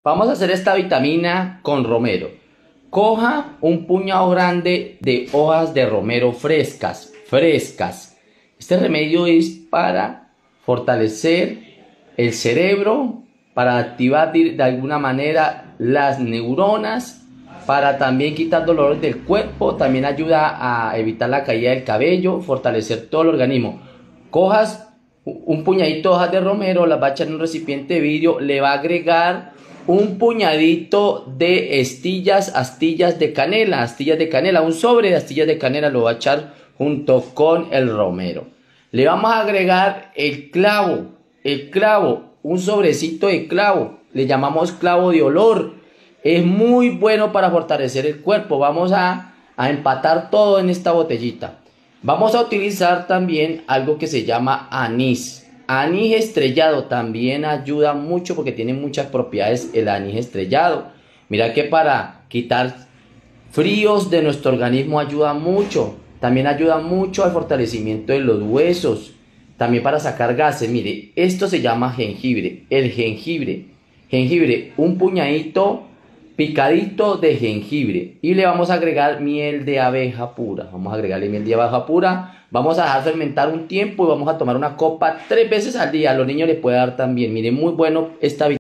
Vamos a hacer esta vitamina con romero. Coja un puñado grande de hojas de romero frescas. Este remedio es para fortalecer el cerebro, para activar de alguna manera las neuronas, para también quitar dolores del cuerpo, también ayuda a evitar la caída del cabello, fortalecer todo el organismo. Cojas un puñadito de hojas de romero, las va a echar en un recipiente de vidrio, le va a agregar un puñadito de astillas de canela, un sobre de astillas de canela lo va a echar junto con el romero. Le vamos a agregar el clavo, un sobrecito de clavo, le llamamos clavo de olor. Es muy bueno para fortalecer el cuerpo. Vamos a empatar todo en esta botellita. Vamos a utilizar también algo que se llama anís. Anís estrellado también ayuda mucho porque tiene muchas propiedades el anís estrellado. Mira que para quitar fríos de nuestro organismo ayuda mucho. También ayuda mucho al fortalecimiento de los huesos. También para sacar gases. Mire, esto se llama jengibre. El jengibre, un puñadito picadito de jengibre, y le vamos a agregar miel de abeja pura. Vamos a agregarle miel de abeja pura, vamos a dejar fermentar un tiempo y vamos a tomar una copa 3 veces al día. A los niños les puede dar también. Miren, muy bueno esta vitamina.